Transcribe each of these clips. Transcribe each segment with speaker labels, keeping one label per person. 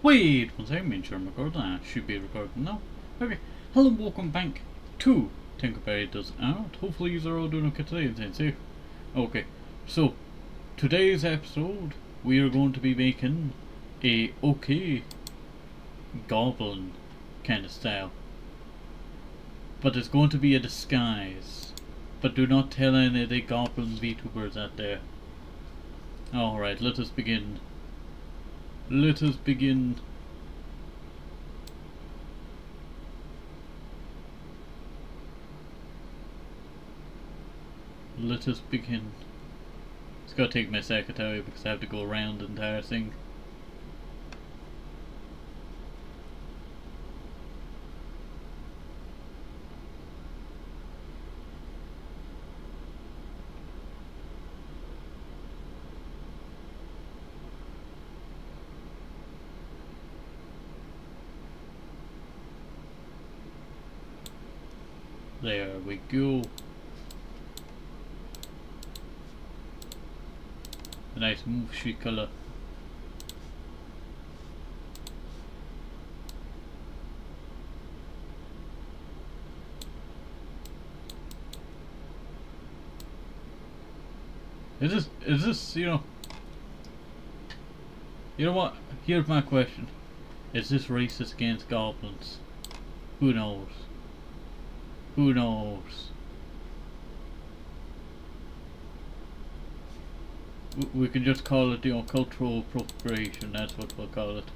Speaker 1: Wait, one second, make sure I'm recording. I should be recording now. Okay, hello and welcome back to TenkoBerry Does Art. Hopefully you are all doing okay today and staying safe. Okay, so today's episode we are going to be making a Oaki Goblin kind of style. But it's going to be a disguise. But do not tell any of the Goblin VTubers out there. Alright, let us begin. Let us begin. Let us begin. It's gotta take my secretary because I have to go around the entire thing. There we go. A nice mushy colour. Is this, you know what? Here's my question. Is this racist against goblins? Who knows? Who knows? We can just call it, cultural appropriation. That's what we'll call it.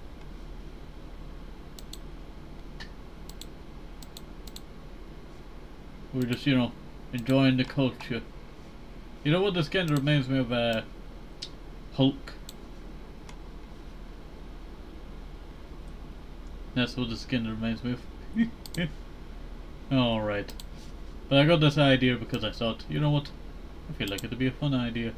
Speaker 1: We're just, enjoying the culture. You know what this kind of reminds me of? Hulk. That's what this kind of reminds me of. Alright. But I got this idea because I thought, you know what? I feel like it'd be a fun idea.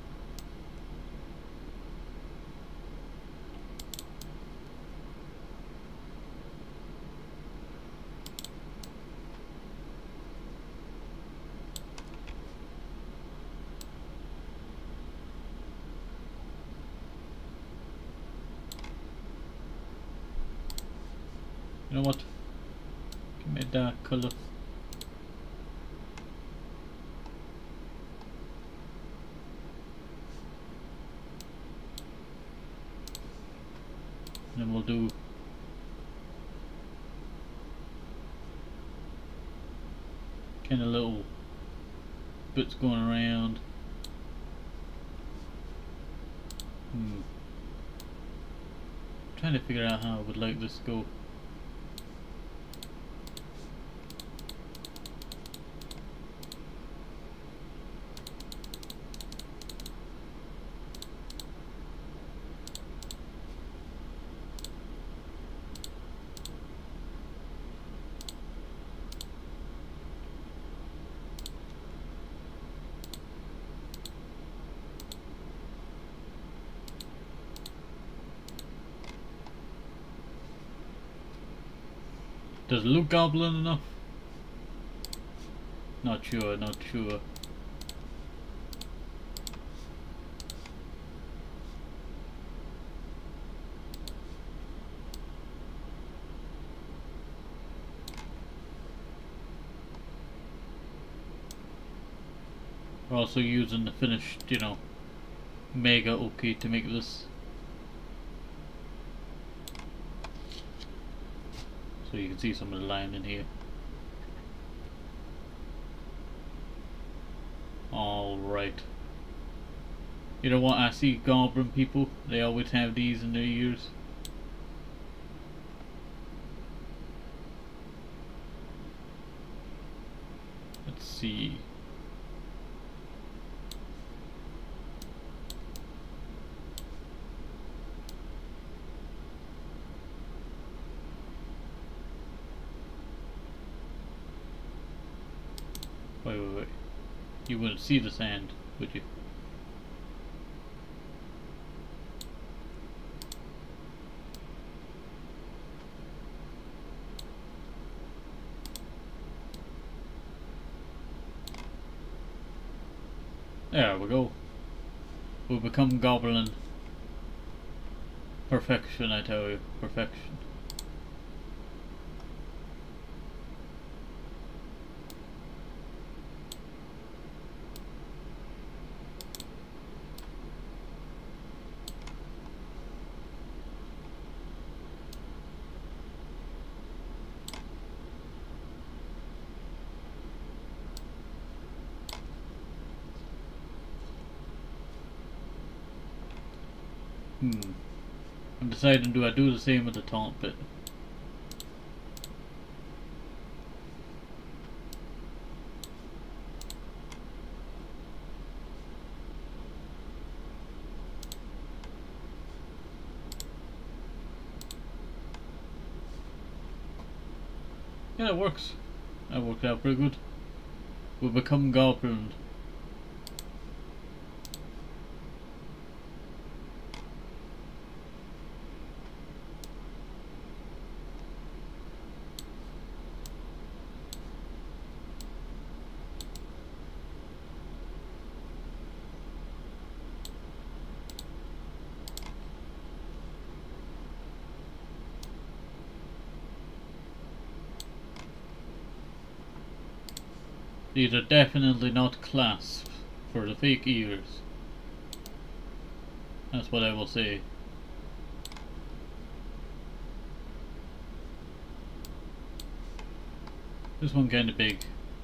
Speaker 1: You know what? Give me a dark colour. Then we'll do kind of little bits going around. Trying to figure out how I would like this to go. Does it look goblin enough? Not sure, not sure. We're also using the finished, mega Oaki to make this. So you can see some of the line in here. Alright. You know what? I see Goblin people. They always have these in their ears. Let's see. Wait. You wouldn't see the sand, would you? There we go. We'll become Goblin. Perfection, I tell you. Perfection. I'm deciding, do I do the same with the taunt bit? Yeah, it works. That worked out pretty good. We'll become Goblin. These are definitely not clasps for the fake ears. That's what I will say. This one kinda big.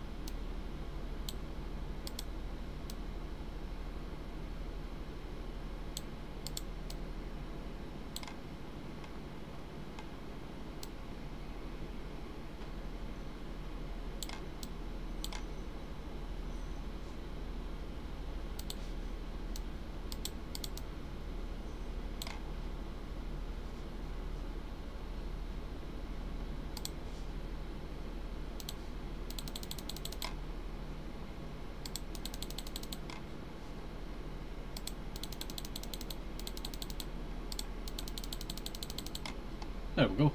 Speaker 1: There we go.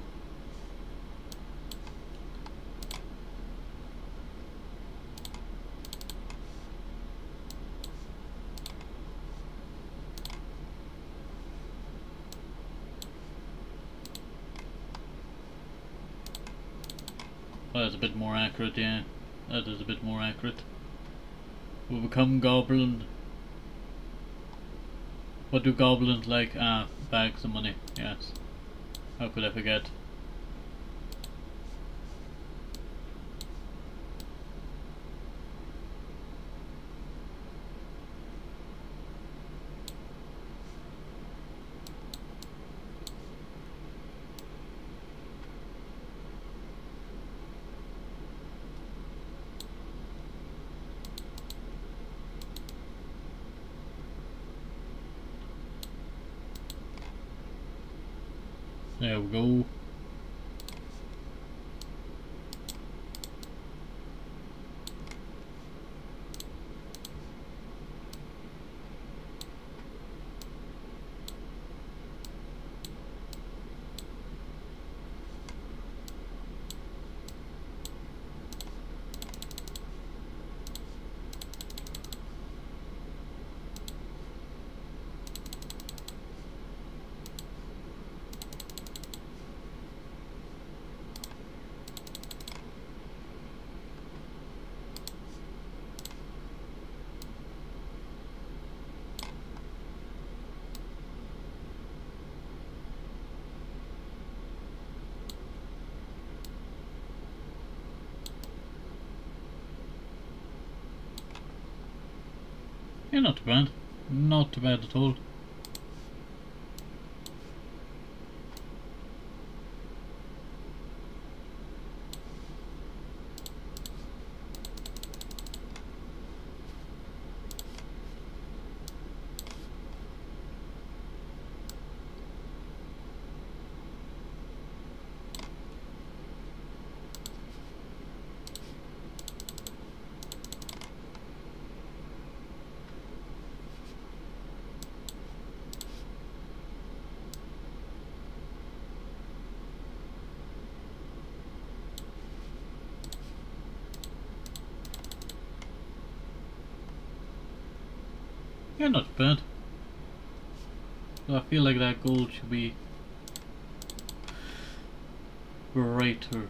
Speaker 1: Oh, that's a bit more accurate, yeah. That is a bit more accurate. We'll become Goblin. What do goblins like? Ah, bags of money, yes. How could I forget? There we go. Yeah, not too bad. Not too bad at all. Yeah, not bad. So I feel like that gold should be brighter.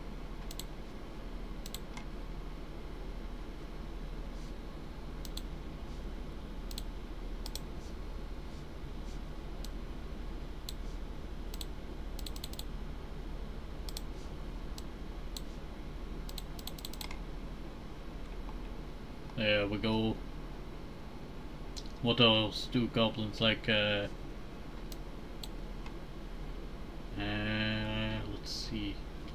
Speaker 1: There we go. What else do goblins like? Let's see.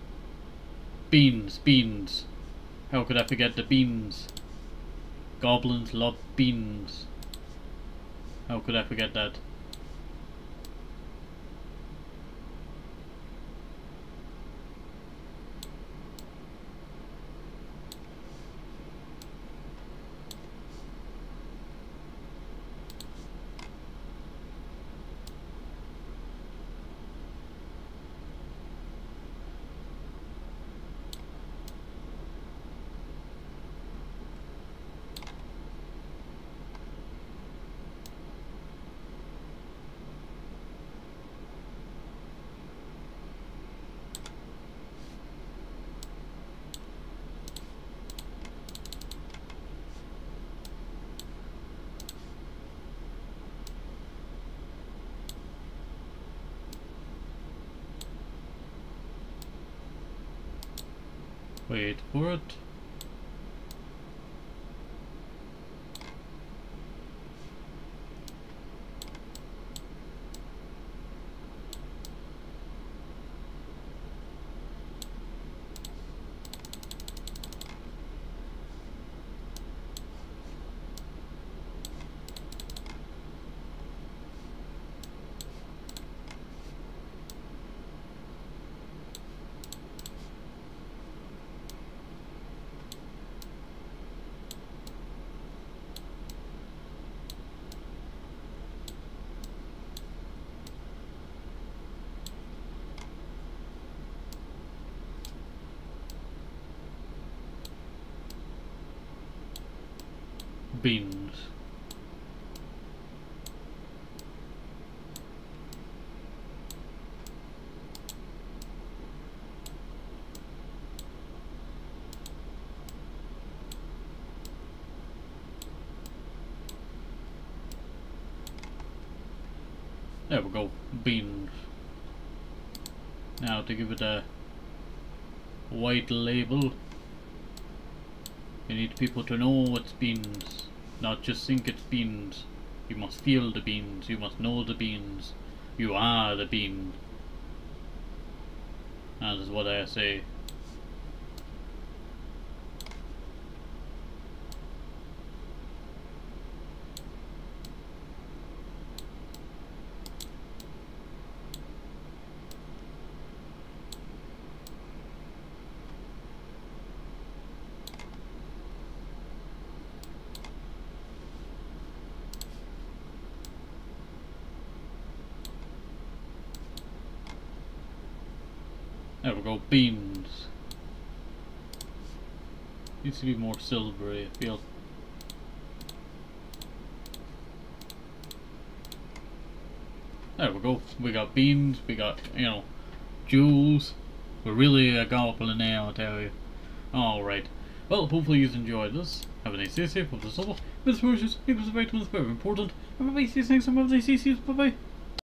Speaker 1: Beans. How could I forget the beans? Goblins love beans. How could I forget that? Wait for it. Beans. There we go, beans. Now to give it a white label, you need people to know it's beans, not just think it's beans. You must feel the beans, you must know the beans. You are the bean. That is what I say. There we go, beans. Needs to be more silvery, I feel. There we go. We got beans, we got, you know, jewels. We're really a goblin now, I tell you. Alright. Well, hopefully you enjoyed this. Have a nice day, safe, hope this all. With the equals the vitamins, very important. Everybody see you next time. Have a nice day, bye bye.